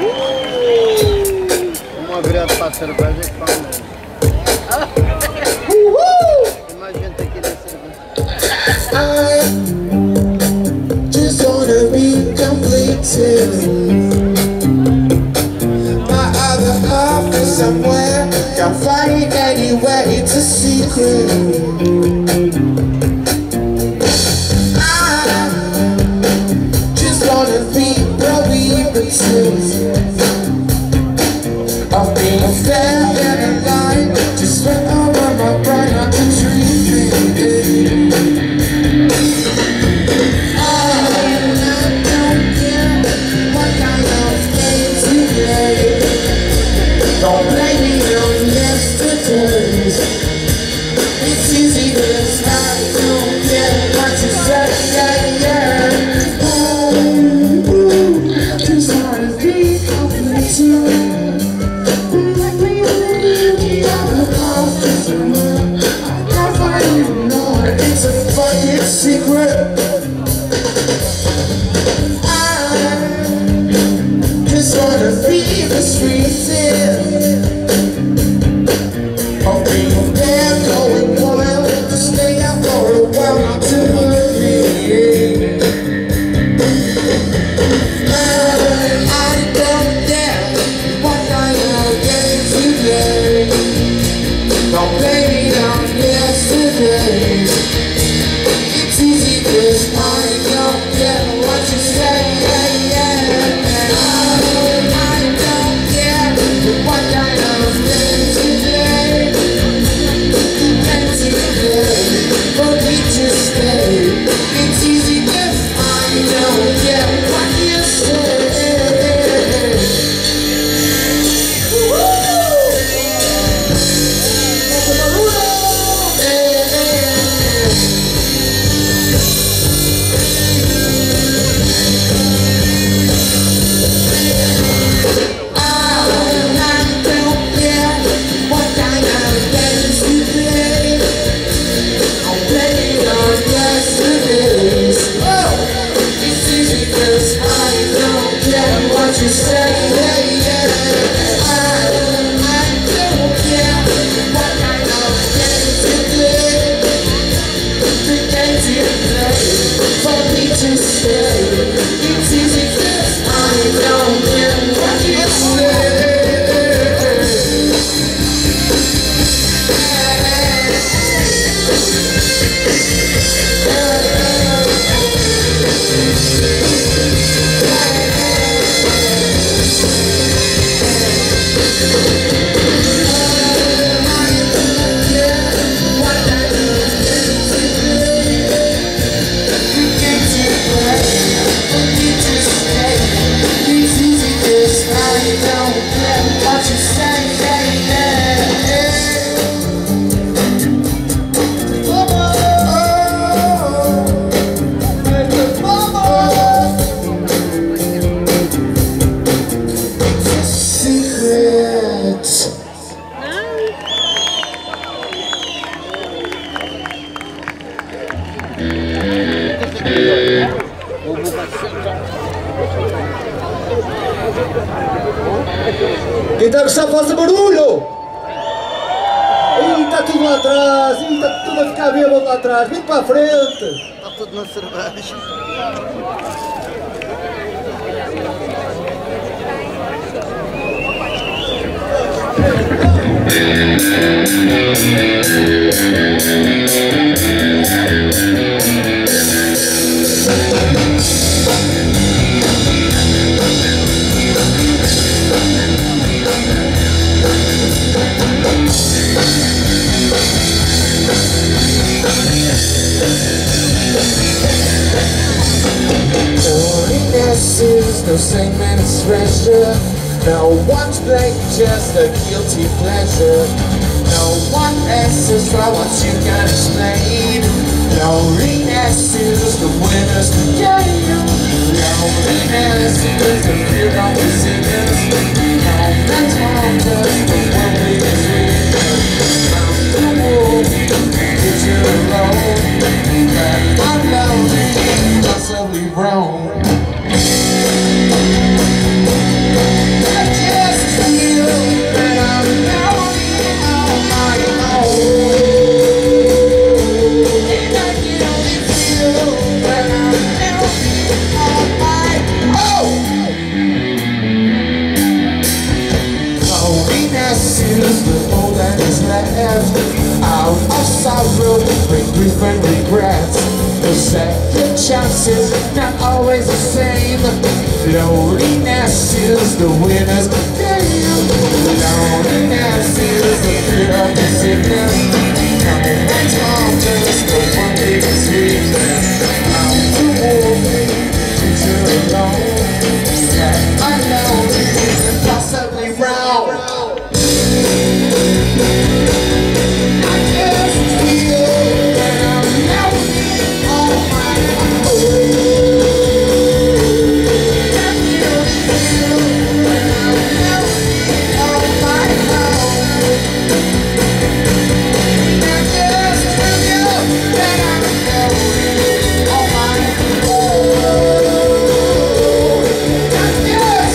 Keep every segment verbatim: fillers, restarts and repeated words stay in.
Uma virada para a cerveja que faz mesmo. Mais gente aqui da cerveja. I just wanna be completed. My other half is somewhere. Can't find anywhere, it's a secret. I just wanna be prohibited of being fair and alive. Just went over my brain not to treat me. I don't care what kind of games you play. Don't blame me on yesterdays. It's easy cause I don't care what you say, yeah, yeah. Ooh, ooh, just wanna be complicated. It's a fucking secret. I just wanna be the sweetest of being there, going wild, to stay out for a while, not to believe. I don't care what kind of games you play. Don't blame me on yesterday. It's easy cause I don't care what you say, yeah, yeah. I don't care what kind of games you play. Plenty play, but we just stay. It's easy cause I don't care what you say. You say, yeah, yeah. I, I don't care what kind of games you play. The games you play for me to stay. It's easy cause I don't care what you say. Quem está a gostar faça barulho! Ih, está tudo lá atrás! Ih, está tudo a ficar bêbado lá atrás! Vem para a frente! Está tudo na cerveja. Holiness, no segment is treasure. No one's blame, just a guilty pleasure. No one answers for what you can explain. Loneliness is the winner's game. Loneliness is the fear of the sinners. No man's wonders the world is real. Round the world, it's you alone. That I'm lonely, possibly wrong. always the same. Loneliness is the winner's game. Loneliness is the fear of the sickness. My time just the one big sweet. I'm the wolf, you're alone. Yeah, I know it's impossibly wrong. I just feel that I'm melting on my own. I just feel that I'm melting on my own. I just feel that I'm melting on my own. I just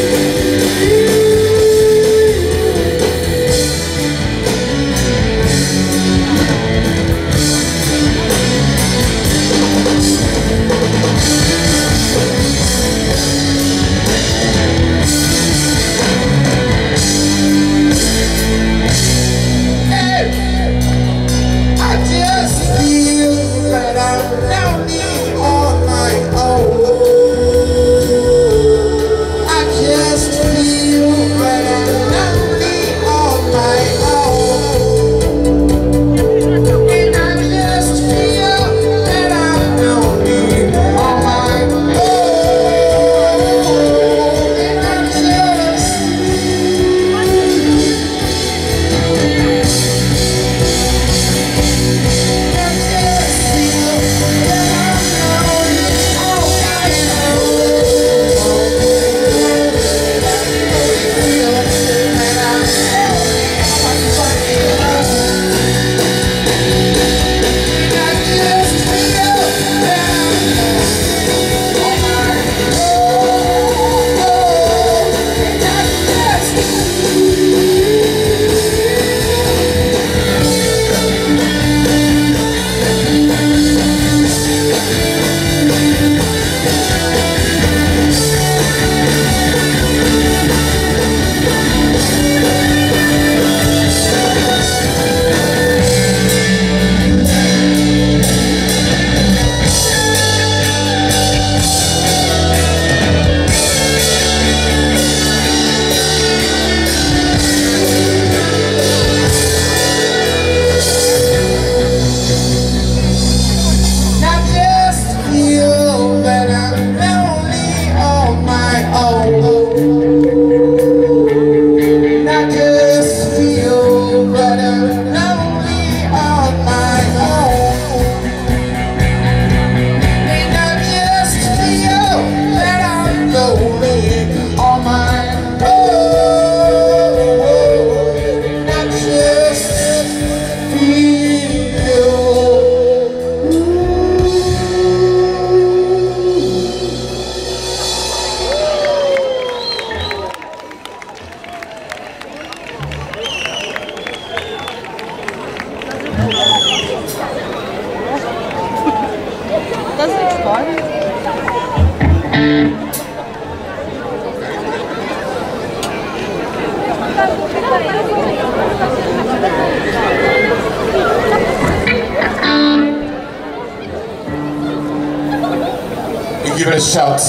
Give it a shout.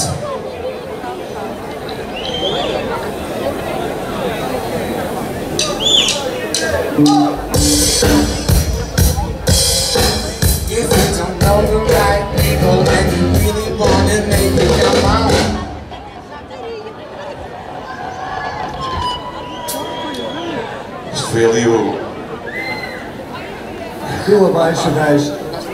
If you don't know the right people and you really want to make it come out, It's really you. Doe wijze wijze.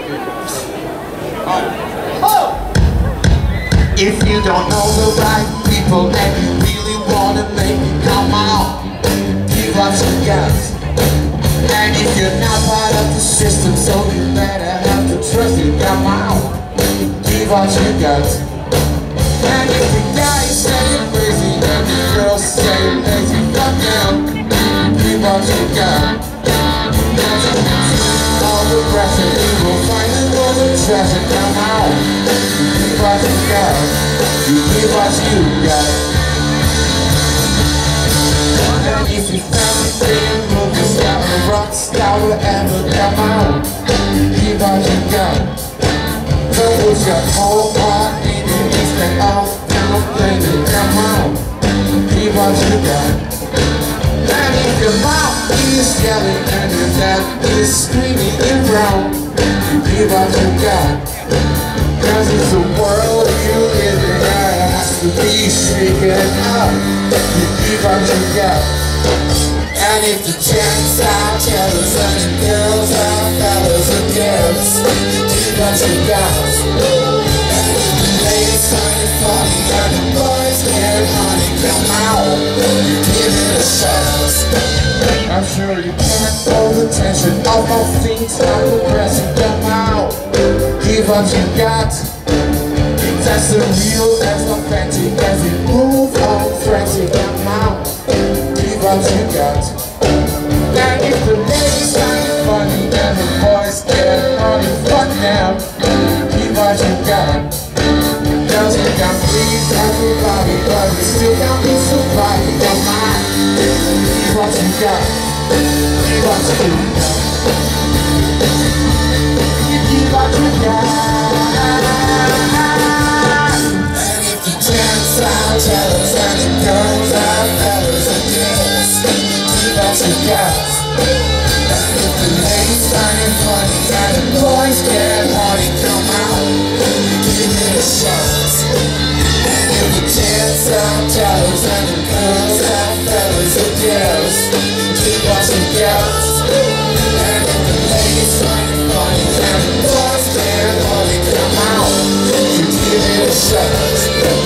if you don't know the right people and you really want to make it come out, give what you got. And if you're not part of the system, so you better have to trust it, come out, give what you got. And if the guy is saying crazy and the girl saying lazy, fuck them, give what you got. All the pressure, you will find it all the treasure, come out, give what you got, you give what you got. And if you found a thing, movie star, a rock star, whatever, come out, give what you got. Don't put your whole heart in it. stand off, down, baby, come on. Give what you got. And if your mom is yelling and your dad is screaming you're wrong, you give what you got. Cause it's the world you live in that has to be shaken up. You give what you got. And if the gents are jealous and the girls are fellas and girls, you give what you got. And if the ladies find it funny and the boys get honey, come out, you give it a shot. I'm sure you can't hold the tension of my feet like the pressing, come out, give what you got. That's the real, that's authentic, as we move on frantic, come out, give what you got. Now if the ladies find it funny and the boys get honey, fuck them, give what you got. Cause you can please everybody, but you still can't be somebody, come on, give what you got, give what you got. You give what you got. Jealous and the girls are fellas and girls, keep what you got. And if the ladies find it funny and the boys get horny, come out, give it a shot. And if the gents are jealous and the girls are fellas and girls, keep what you got. And if the ladies find it funny and the boys get horny, come out, you give it a shot.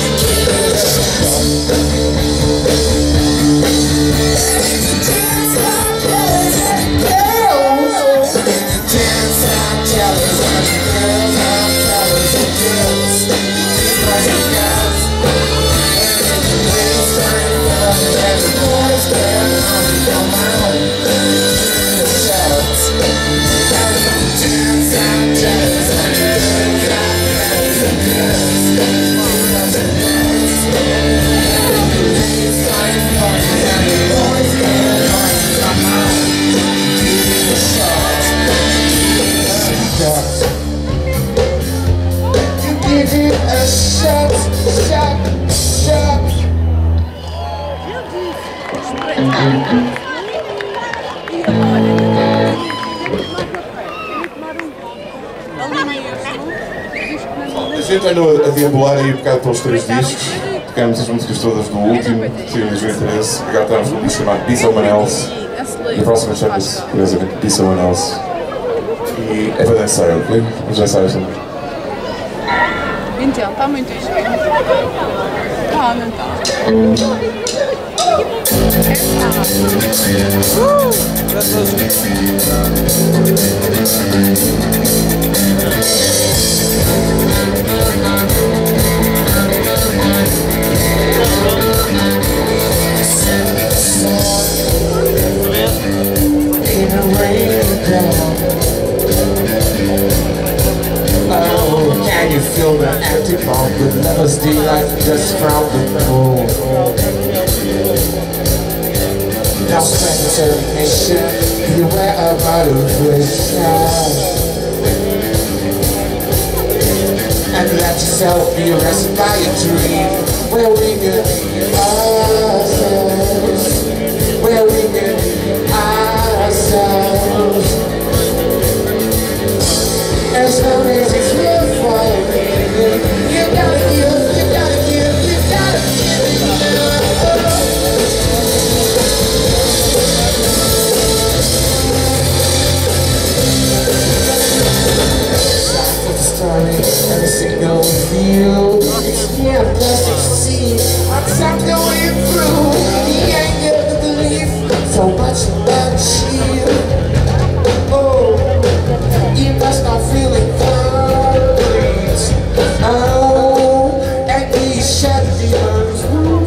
A gente andou a deambular aí um bocado pelos três discos, tocamos as músicas todas do último, que tínhamos o interesse. Agora estamos num disco chamado Be Someone Else, e a próxima chama-se, curiosamente, Be Someone Else. E é para dançar, ok? Vamos dançar esta música. Então, está muito giro. Ah, não está. Oh, can you feel the empty pump with lovers delight just from the moon? Now spend determination, beware about a vision. And let yourself be arrested by a dream where we can be ourselves, where we can be ourselves. As long as it's real for you, you gotta give, you gotta give, you gotta give it up. Time for the story and a single view. It's near plastic sea, I'm going through the anger, the belief, so much about you. Oh, you must not feel it complete. Oh, and these shadow demons.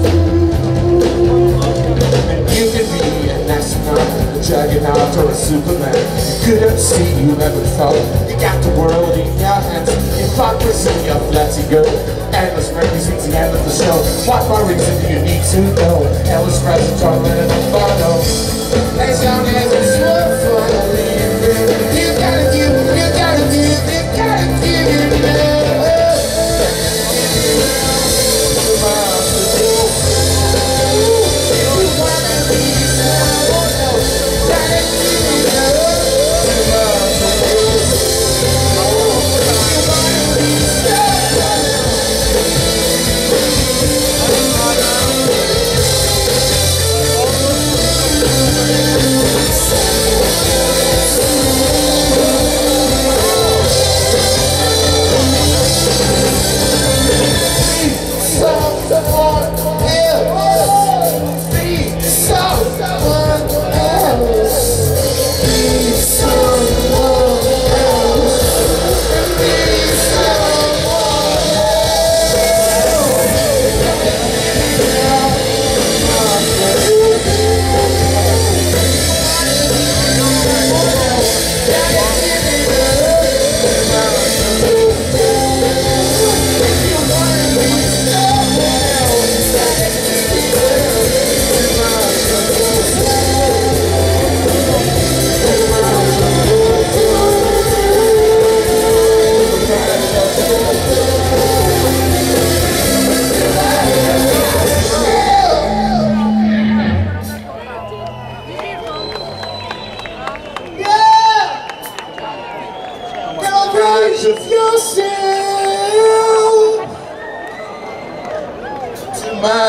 And you can be an astronaut, a juggernaut, or a Superman. You couldn't see, you never thought. You got the world in your hands. Hypocrisy of letting go. Endless memories at the end of the show. What more reason do you need to know? Endless present, torment, and a photo. As long as it's worth for you, you gotta give, you gotta give, you gotta give it up.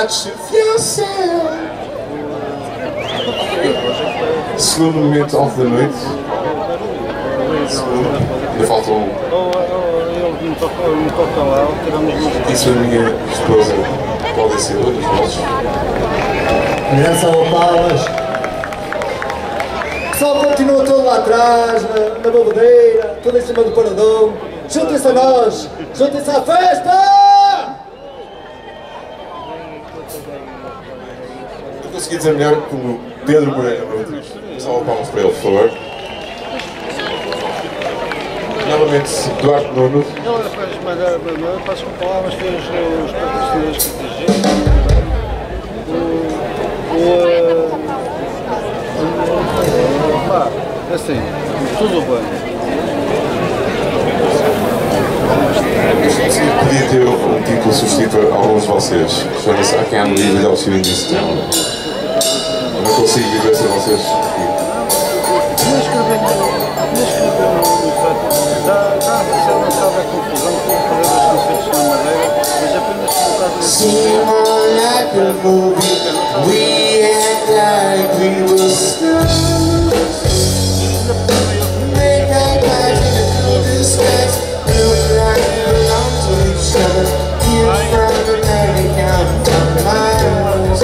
much of yourself. Segundo momento off da noite. Ainda falta um. Ele me tocou, me tocou lá, tiramos música. Isso a minha esposa, Cláudia Silva, dos vozes. Grande salva de palmas. O pessoal continua todo lá atrás, na, na bobadeira, tudo em cima do paradão. Juntem-se a nós, juntem-se à festa! Eu consegui dizer melhor como Pedro Moreira, meu atriz. Salva de palmas para ele, por favor. Novamente, Duarte Nuno. Ele fez madeira, passo com palavras, fez os patrocinadores que exigiam. O. O. Pá, assim, tudo bem. Podia ter um título substituto a alguns de vocês. Chama-se I Can't Live Without You in This Town. Eu não consigo viver sem vocês aqui. Não escrever no site. Dá uma certa confusão com o poder das confeitos na madeira, mas apenas por causa disso. Seem more like a movie. We act like we were stars. Make our lives in a cool disguise. Look like we belong to each other. You from America, I'm from Mars.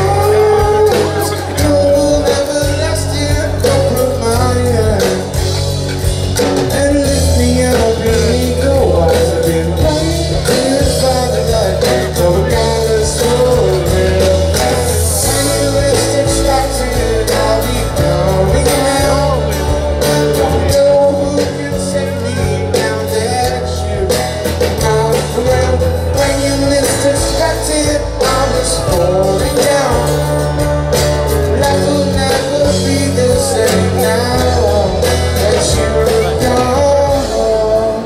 You'll never last here, don't put my hand. And lift me up, and go wise. I've been waiting by the light, so we gotta slow real fast. When you list extracted, I'll be going out. Don't know who can save me now that you're out around. When you list extracted, I'm just falling down. Life will never be the same now that you're gone.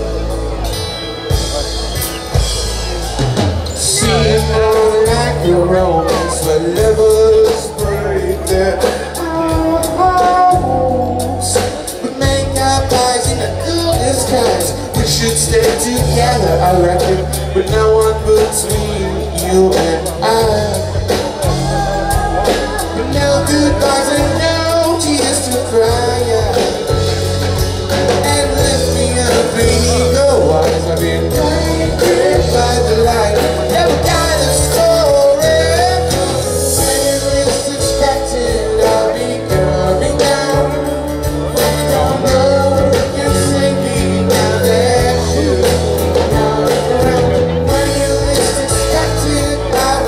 Seems more like a romance where lovers break their hearts. We make our pies in a good disguise. We should stay together, I reckon, but no one between you and I. No goodbyes and no tears to cry out. And lift me up and go wise. I've been waiting by the light. Never got a story. When it is expected, I'll be coming down. Don't know who can save me now that you're not around. When it is expected, I'll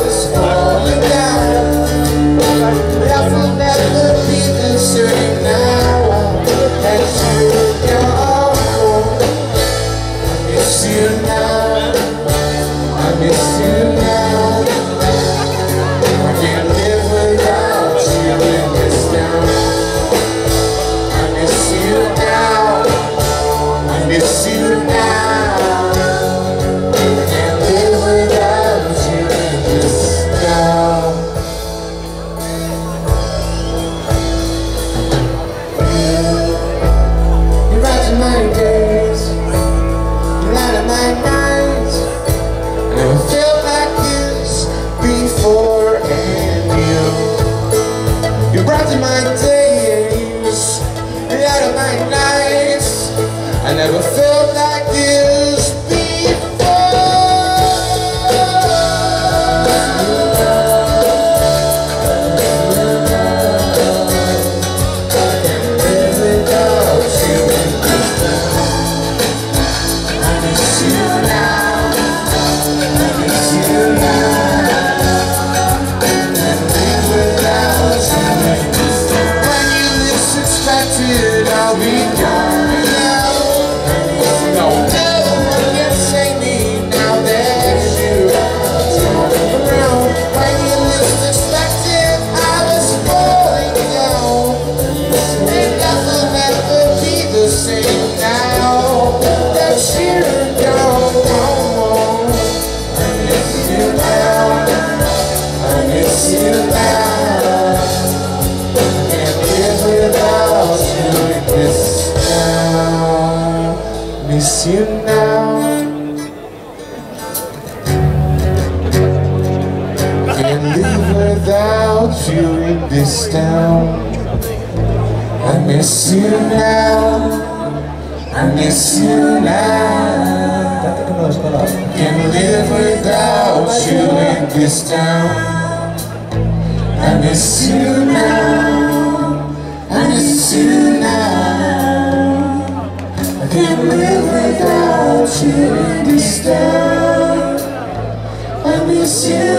live without you in this town. I miss you now. I miss you now. Can't live without you in this town. I miss you now. I miss you now. I can't live without you in this town. I miss you.